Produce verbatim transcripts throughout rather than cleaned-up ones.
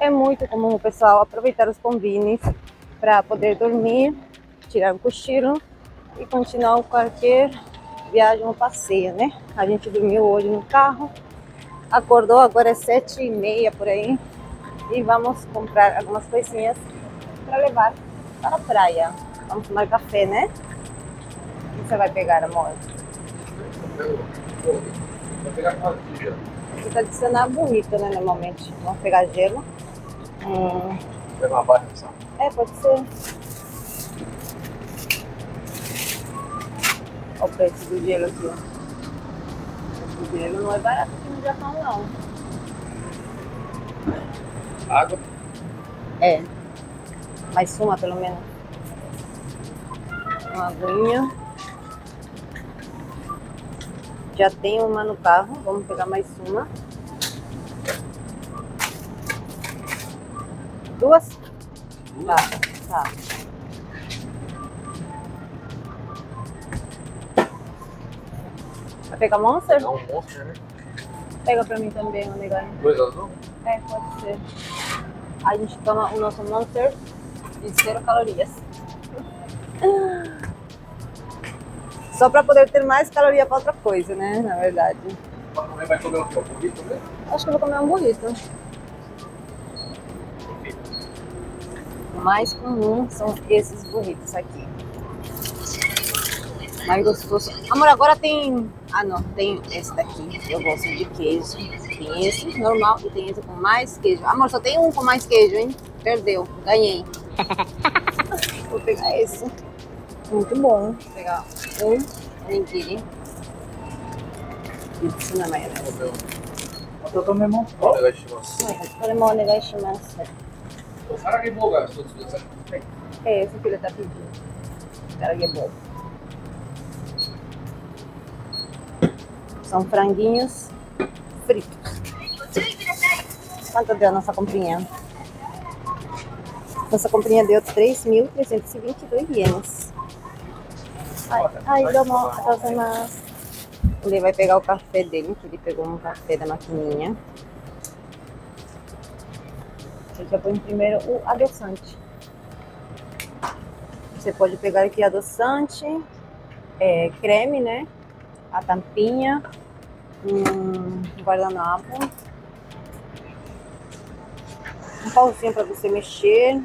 É muito comum o pessoal aproveitar os combines para poder dormir, tirar um cochilo e continuar qualquer viagem ou passeio, né? A gente dormiu hoje no carro, acordou, agora é sete e meia por aí e vamos comprar algumas coisinhas para levar para a praia. Vamos tomar café, né? O que você vai pegar, amor? Vou pegar quanto de gelo? Você vai adicionar burrito, né, normalmente. Vamos pegar gelo. Hum, Vou pegar uma barra só. é, pode ser. Olha o preço do gelo aqui, ó. O gelo não é barato aqui no Japão, não. Água? É. Mais uma, pelo menos. Uma aguinha. Já tem uma no carro. Vamos pegar mais uma. Duas? Tá, tá. Vai pegar Monster? Pegar um Monster, né? Pega pra mim também, um negócio. Dois azul? É, pode ser. A gente toma o nosso Monster de zero calorias. Só pra poder ter mais caloria pra outra coisa, né? Na verdade. Pra comer, vai comer o quê? O burrito mesmo? Acho que eu vou comer um burrito. O mais comum são esses burritos aqui. Mais gostoso. Amor, agora tem... Ah, não. Tem esse daqui. Eu gosto de queijo. Tem esse normal e tem esse com mais queijo. Amor, só tem um com mais queijo, hein? Perdeu. Ganhei. Vou pegar esse. Muito bom. Vou pegar um onigiri. Isso na maionese. Eu tomei mão. Olha, vai chamar. これもお願いします。 おからげ棒が一つください。 É esse que ele tá pedindo. Caraguebol. São franguinhos fritos. Quanto deu a nossa comprinha? Nossa comprinha deu três mil trezentos e vinte e dois ienes. Ai, ai, domo, gozaimasu. Ele vai pegar o café dele, que ele pegou um café da maquininha. Eu já põe primeiro o adoçante. Você pode pegar aqui adoçante, é, creme, né? A tampinha, um guardanapo, um pauzinho para você mexer.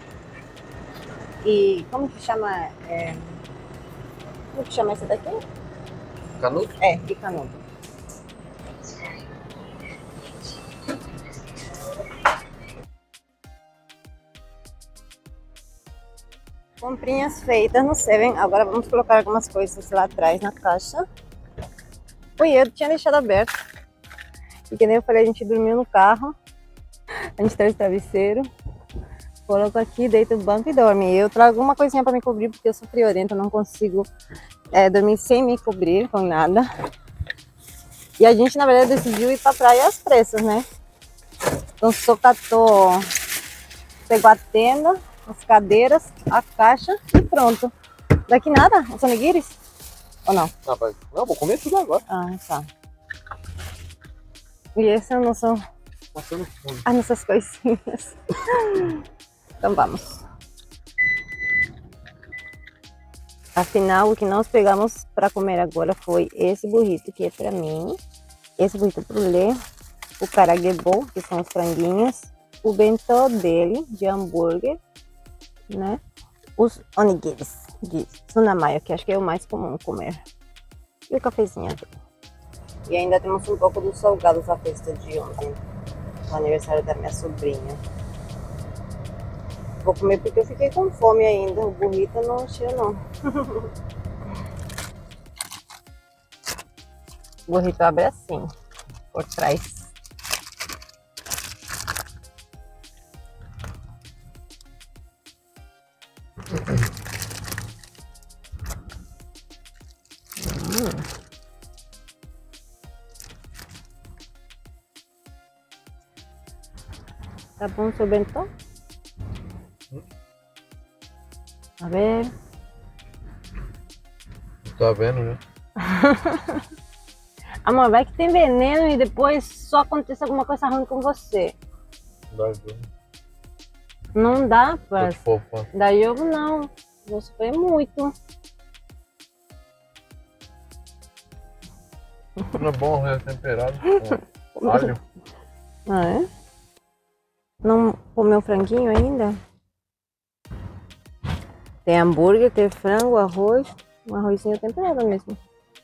E como que chama? É, como que chama esse daqui? Canudo? É, de canudo. Comprinhas feitas no Seven. Agora vamos colocar algumas coisas lá atrás na caixa. Ui, eu tinha deixado aberto. E que nem eu falei, a gente dormiu no carro. A gente traz o travesseiro. Coloco aqui, deito no banco e dorme. Eu trago uma coisinha para me cobrir, porque eu sou friorenta, não consigo é, dormir sem me cobrir com nada. E a gente, na verdade, decidiu ir pra praia às pressas, né? Então só catou, pegou a tenda, as cadeiras, a caixa e pronto. Daqui nada? Os onigiris? Ou não? Ah, pai. Não, vou comer tudo agora. Ah, tá. E esse é o nosso... Passando fome. as nossas coisinhas. Então vamos. Afinal, o que nós pegamos para comer agora foi esse burrito que é para mim, esse burrito pro Lê, o caraguebol, que são os franguinhos, o bentô dele, de hambúrguer, né? Os onigiris de tsunamayo, que acho que é o mais comum comer. E o cafezinho dele. E ainda temos um pouco dos salgados da festa de ontem, o aniversário da minha sobrinha. Vou comer porque eu fiquei com fome ainda. O burrito não encheu, não. O burrito abre assim, por trás. Hum. Tá bom o seu bentô? A ver. Tá vendo, né? Amor, vai que tem veneno e depois só acontece alguma coisa ruim com você. Dá jogo. Não dá pra Muito fofa. dar jogo, não. Vou sofrer muito. Não é bom, né? Temperado. Com alho. Ah, é? Não comeu franguinho ainda? Tem hambúrguer, tem frango, arroz. Um arrozinho temperado mesmo.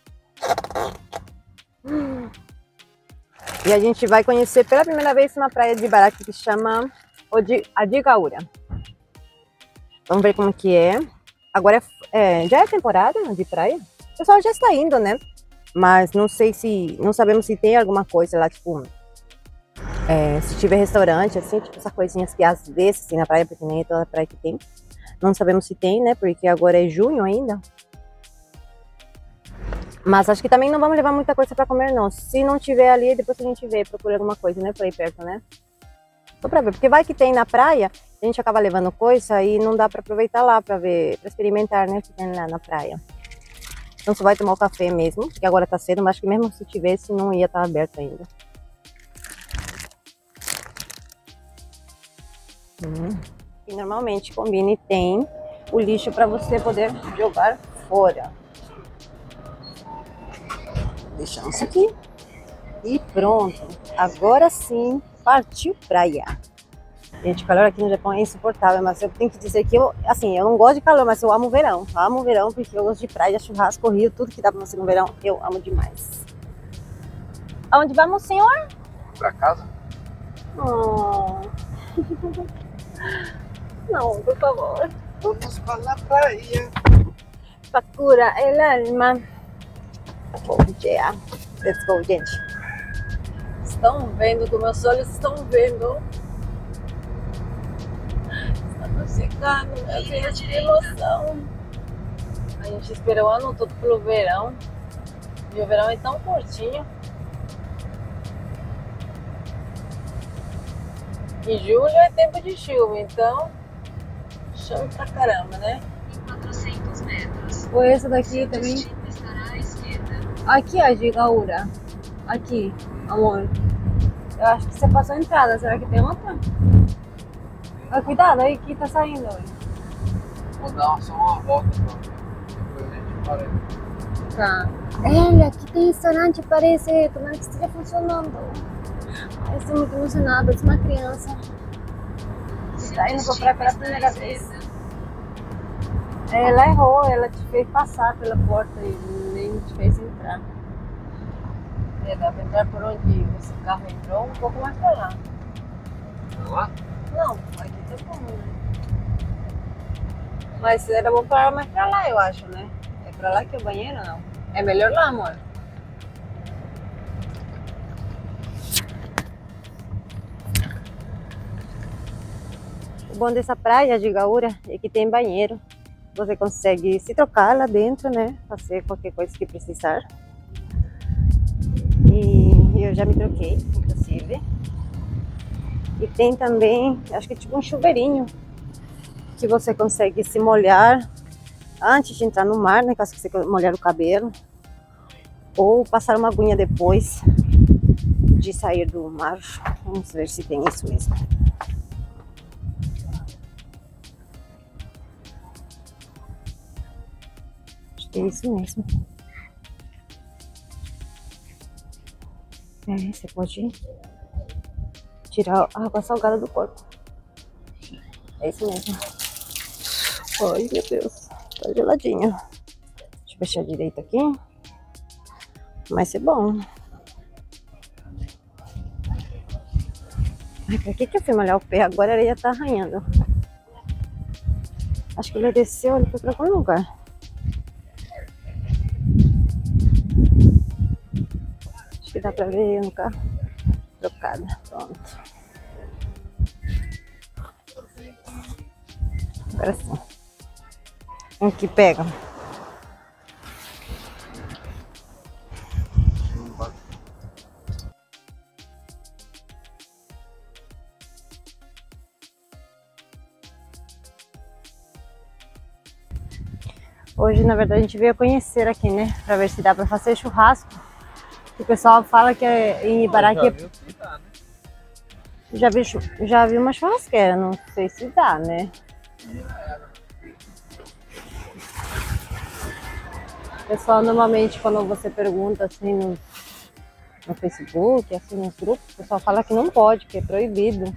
Hum. E a gente vai conhecer pela primeira vez uma praia de Ibará que se chama Adigaúra. Vamos ver como que é. Agora é, é, já é temporada de praia? O pessoal já está indo, né? Mas não sei se... Não sabemos se tem alguma coisa lá, tipo... É, se tiver restaurante, assim, tipo essas coisinhas que às vezes tem na praia, porque nem é toda praia que tem. Não sabemos se tem, né? Porque agora é junho ainda. Mas acho que também não vamos levar muita coisa pra comer, não. Se não tiver ali, depois a gente vê, procura alguma coisa, né? Por aí perto, né? Só pra ver. Porque vai que tem na praia, a gente acaba levando coisa e não dá pra aproveitar lá pra ver, pra experimentar, né? O que tem lá na praia. Então só vai tomar o café mesmo, que agora tá cedo, mas acho que mesmo se tivesse, não ia estar aberto ainda. Hum. E normalmente Combini tem o lixo para você poder jogar fora. Deixamos aqui e pronto. Agora sim, partiu praia. Gente, o calor aqui no Japão é insuportável, mas eu tenho que dizer que eu, assim, eu não gosto de calor, mas eu amo o verão. Eu amo o verão porque eu gosto de praia, churrasco, rio, tudo que dá para você no verão, eu amo demais. Aonde vamos, senhor? Pra casa? Oh. Não, por favor. Vamos para a praia. Para curar el alma. Bom dia. Let's go, gente. Estão vendo que meus olhos estão vendo? Estamos chegando, minha gente, que emoção. A gente esperou o ano todo pelo verão. E o verão é tão curtinho. E julho é tempo de chuva, então chove pra caramba, né? Em quatrocentos metros. Ou essa daqui também. Estará à esquerda. Aqui, a Adigaúra. Aqui, amor. Eu acho que você passou a entrada. Será que tem outra? Ah, cuidado aí que tá saindo. Vou dar só uma volta, depois a gente para aí. Tá. Olha, aqui tem restaurante, parece. Tomara que esteja funcionando. Ai, estou muito emocionada, sou uma criança. Está indo comprar pela primeira vez. Ela errou, ela te fez passar pela porta e nem te fez entrar. É, dá pra entrar por onde esse carro entrou, um pouco mais pra lá. Vamos lá? Não, aqui tá bom, né? Mas era bom parar mais pra lá, eu acho, né? É pra lá que é o banheiro, não? É melhor lá, amor? O bom dessa praia de Gaúra é que tem banheiro. Você consegue se trocar lá dentro, né? Fazer qualquer coisa que precisar. E eu já me troquei, inclusive. E tem também, acho que é tipo um chuveirinho, que você consegue se molhar antes de entrar no mar, né? Caso você queira molhar o cabelo. Ou passar uma aguinha depois de sair do mar. Vamos ver se tem isso mesmo. É isso mesmo. É, você pode tirar a água salgada do corpo. É isso mesmo. Ai, meu Deus. Tá geladinho. Deixa eu fechar direito aqui. Vai ser bom. Ai, pra que que eu fui molhar o pé? Agora ele já tá arranhando. Acho que ele desceu, ele foi pra algum lugar. Acho que dá pra ver no carro. Trocada. Pronto. Agora sim. Um que pega. Hoje, na verdade, a gente veio conhecer aqui, né? Pra ver se dá pra fazer churrasco. O pessoal fala que é em Ibará que... Viu que dá, né? Já vi, chu- já vi uma churrasqueira, não sei se dá, né? Pessoal, normalmente quando você pergunta assim no, no Facebook, assim nos grupos, o pessoal fala que não pode, que é proibido.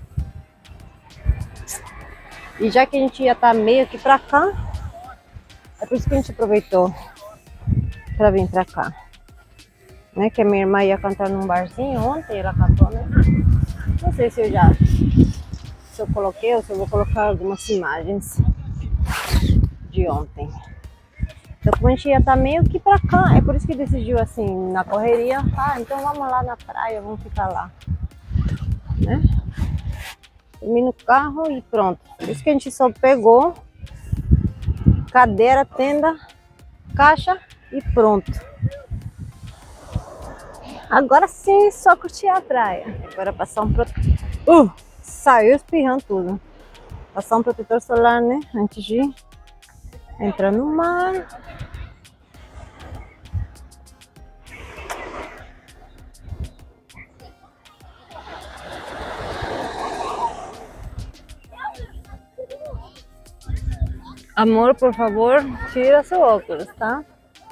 E já que a gente ia estar meio que pra cá, é por isso que a gente aproveitou pra vir pra cá. Né? Que a minha irmã ia cantar num barzinho ontem, ela cantou, né? Não sei se eu já se eu coloquei ou se eu vou colocar algumas imagens de ontem. Então como a gente ia estar meio que pra cá, é por isso que decidiu assim, na correria, ah, então vamos lá na praia, vamos ficar lá. Né? Dormi no carro e pronto. Por isso que a gente só pegou cadeira, tenda, caixa e pronto. Agora sim, só curtir a praia. Agora passar um protetor. Uh, saiu espirrando tudo. Passar um protetor solar, né? Antes de entrar no mar. Amor, por favor, tira seu óculos, tá?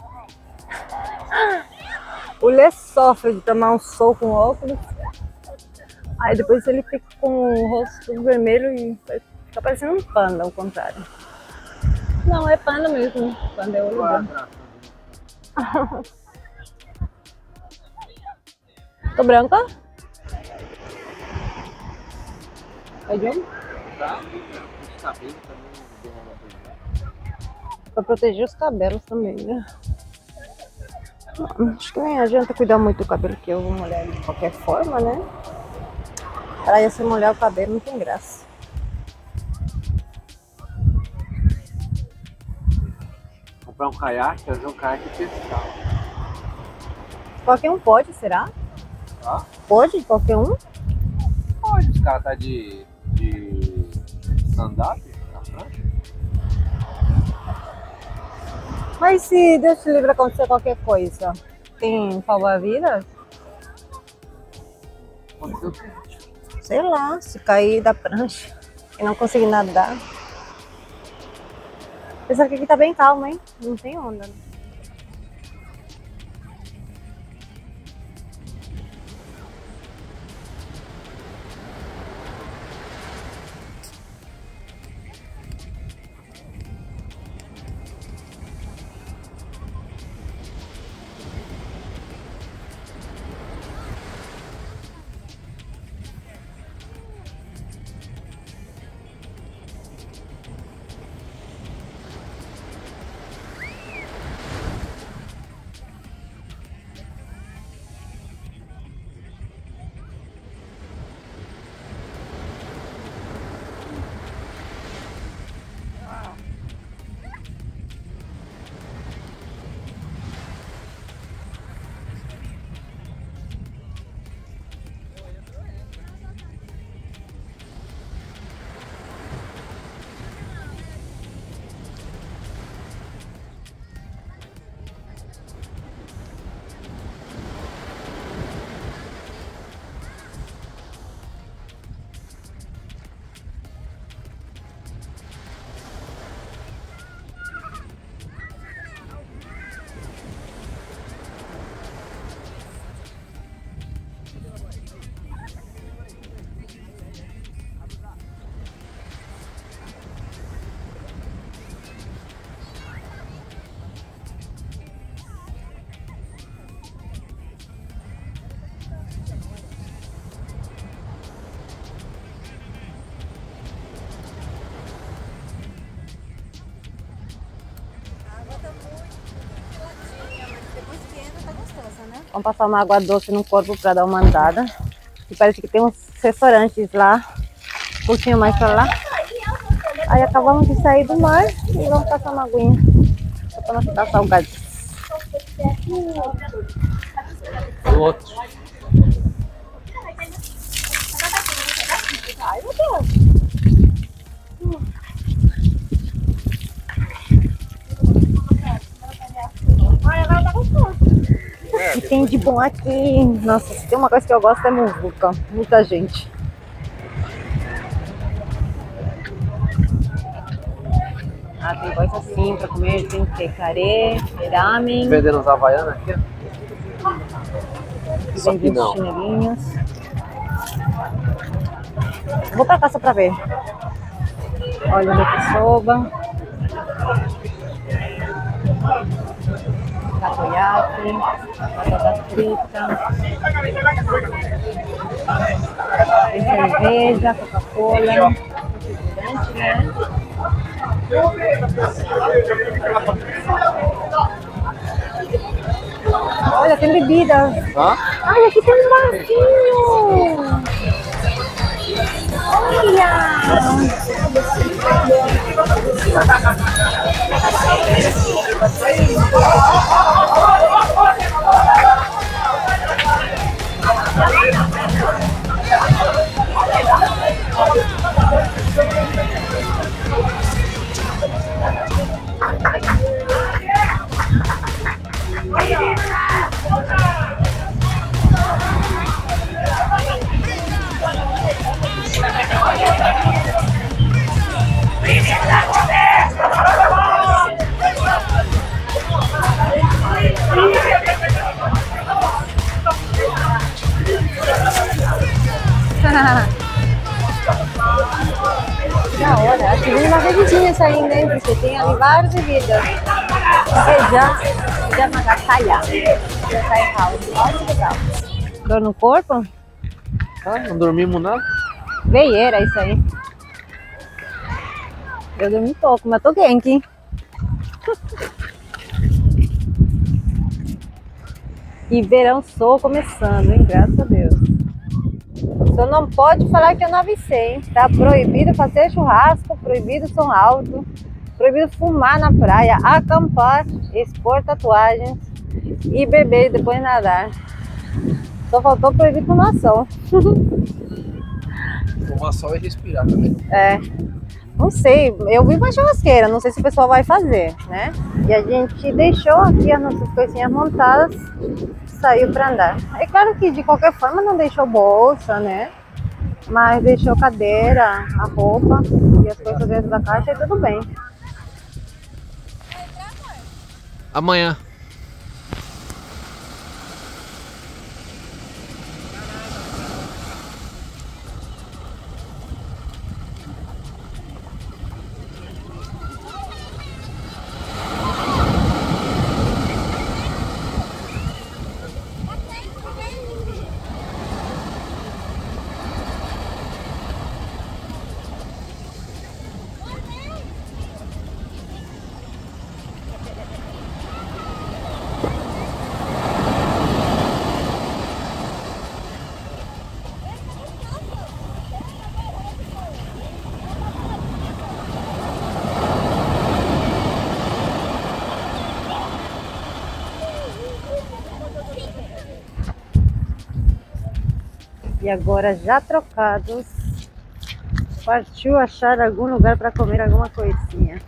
O Lê sofre de tomar um sol com óculos. Aí depois ele fica com o rosto tudo vermelho e fica parecendo um panda, ao contrário. Não, é panda mesmo. Panda é olho branco. Tô branca? É de onde? Pra proteger os cabelos também, né? Acho que nem adianta cuidar muito do cabelo, que eu vou molhar ele de qualquer forma, né? Pra se molhar o cabelo não tem graça. Comprar um caiaque, trazer um caiaque e pescar. Qualquer um pode, será? Tá? Pode? Qualquer um? Pode, os caras tá de, de stand-up na frente. Mas se Deus te livre acontecer qualquer coisa, tem salva-vidas? Aconteceu o quê? Sei lá, se cair da prancha e não conseguir nadar. Apesar que aqui tá bem calmo, hein? Não tem onda, né? Vamos passar uma água doce no corpo para dar uma andada. E parece que tem uns restaurantes lá, um pouquinho mais para lá. Aí acabamos de sair do mar e vamos passar uma aguinha. Só para não ficar salgado. O outro. Ai, meu Deus! Ai, agora tá gostoso. E tem de bom aqui. Nossa, se tem uma coisa que eu gosto é muvuca. Muita gente. Ah, tem coisa assim pra comer, tem que carê, ramen, Vendendo uns havaianas aqui, ó. Só que vende uns não. chinelinhos. Vou pra casa pra ver. Olha o yakisoba. Takoyaki, batata frita, tem cerveja, Coca-Cola, refrigerante, né? Olha, tem bebidas. Hã? Ai, aqui tem um barquinho. Olha! Da hora, acho que vem uma bebidinha ainda, hein? Porque tem ali várias bebidas. Seja, seja magasalha. Já sai house. Olha que legal. Dor no corpo? Ah, não dormimos nada? Veieira isso aí. Eu dormi pouco, mas tô genki. E verão só começando, hein? Graças a Deus. Só não pode falar que eu não avisei, hein? Tá proibido fazer churrasco, proibido som alto, proibido fumar na praia, acampar, expor tatuagens e beber e depois nadar. Só faltou proibir fumação. Fumar só e respirar também. É, não sei, eu vi uma churrasqueira, não sei se o pessoal vai fazer, né? E a gente deixou aqui as nossas coisinhas montadas, saiu pra andar. É claro que de qualquer forma não deixou bolsa, né? Mas deixou cadeira, a roupa e as coisas dentro da caixa e tudo bem. Amanhã. E agora, já trocados, partiu achar algum lugar para comer alguma coisinha.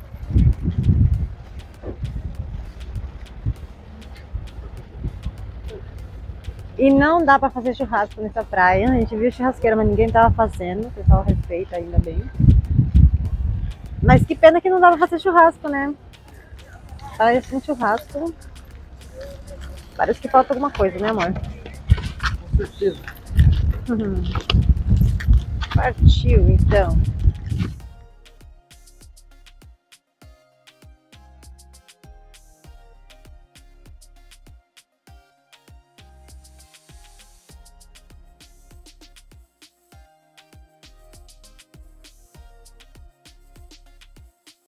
E não dá para fazer churrasco nessa praia. A gente viu churrasqueira, mas ninguém tava fazendo. O pessoal respeita ainda bem. Mas que pena que não dá para fazer churrasco, né? Parece um churrasco. Parece que falta alguma coisa, né, amor? Com certeza. Uhum. Partiu, então.